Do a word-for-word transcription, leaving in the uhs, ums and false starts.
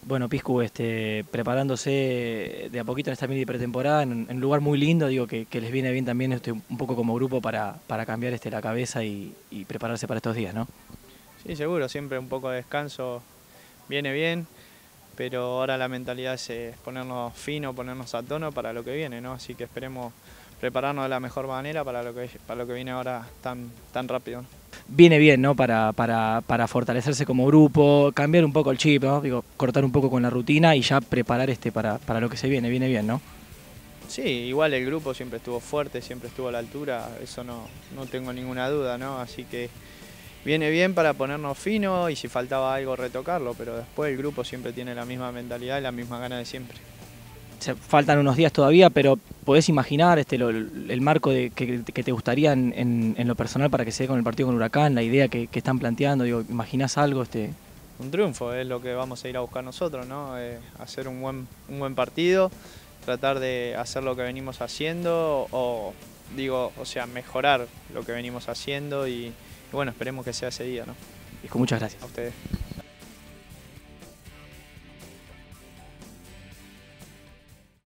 Bueno, Piscu, este, preparándose de a poquito en esta mini pretemporada, en, en un lugar muy lindo, digo que, que les viene bien también este, un poco como grupo para, para cambiar este, la cabeza y, y prepararse para estos días, ¿no? Sí, seguro, siempre un poco de descanso viene bien, pero ahora la mentalidad es eh, ponernos fino, ponernos a tono para lo que viene, ¿no? Así que esperemos prepararnos de la mejor manera para lo que, para lo que viene ahora tan, tan rápido, ¿no? Viene bien, ¿no? Para, para, para fortalecerse como grupo, cambiar un poco el chip, ¿no? Digo, cortar un poco con la rutina y ya preparar este para, para lo que se viene, viene bien, ¿no? Sí, igual el grupo siempre estuvo fuerte, siempre estuvo a la altura, eso no, no tengo ninguna duda, ¿no? Así que viene bien para ponernos fino y si faltaba algo retocarlo, pero después el grupo siempre tiene la misma mentalidad y la misma gana de siempre. Se, faltan unos días todavía, pero podés imaginar este, lo, el marco de, que, que te gustaría en, en, en, lo personal para que se dé con el partido con Huracán, la idea que, que están planteando, digo, ¿imaginás algo? Este... Un triunfo es lo que vamos a ir a buscar nosotros, ¿no? Eh, hacer un buen, un buen partido, tratar de hacer lo que venimos haciendo o, digo, o sea, mejorar lo que venimos haciendo y, y bueno, esperemos que sea ese día, ¿no? Muchas gracias. A ustedes.